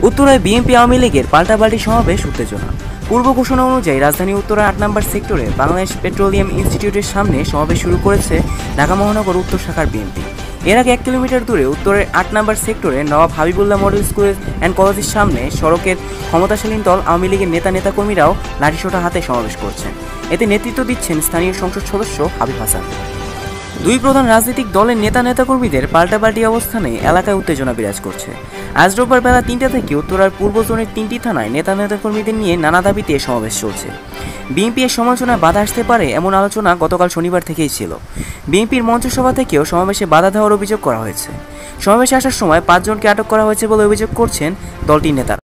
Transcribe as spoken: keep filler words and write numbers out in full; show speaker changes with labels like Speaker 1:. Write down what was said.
Speaker 1: উত্তরায় বিএনপি আওয়ামী লীগের পাল্টাপাল্টি সমাবেশ উত্তেজনা। পূর্ব ঘোষণা অনুযায়ী রাজধানী উত্তরা আট নম্বর সেক্টরে বাংলাদেশ পেট্রোলিয়াম ইনস্টিটিউটের সামনে সমাবেশ শুরু করেছে ঢাকা মহানগর উত্তর শাখার বিএনপি। এর আগে এক কিলোমিটার দূরে উত্তরের আট নম্বর সেক্টরে Nawab Habibullah model school and কলেজের সামনে সড়কের ক্ষমতাশালীন দল আওয়ামী লীগের নেতা নেতাকর্মীরাও লাঠিসোঁটা হাতে সমাবেশ করছেন। এতে নেতৃত্ব দিচ্ছেন স্থানীয় সংসদ সদস্য হাবিব হাসান। দুই প্রধান রাজনৈতিক দলের নেতা নেতাকর্মীদের পাল্টাপাল্টি অবস্থানে এলাকায় উত্তেজনা বিরাজ করছে। আজ রোববার বেলা তিনটা থেকে উত্তরার পূর্ব জোনের তিনটি থানায় নেতা নেতাকর্মীদের নিয়ে নানা দাবিতে সমাবেশ চলছে। বিএনপি এর সমালোচনায় বাধা আসতে পারে এমন আলোচনা গতকাল শনিবার থেকেই ছিল। বিএনপির মঞ্চসভা থেকেও সমাবেশে বাধা দেওয়ার অভিযোগ করা হয়েছে। সমাবেশে আসার সময় পাঁচজনকে আটক করা হয়েছে বলে অভিযোগ করছেন দলটির নেতারা।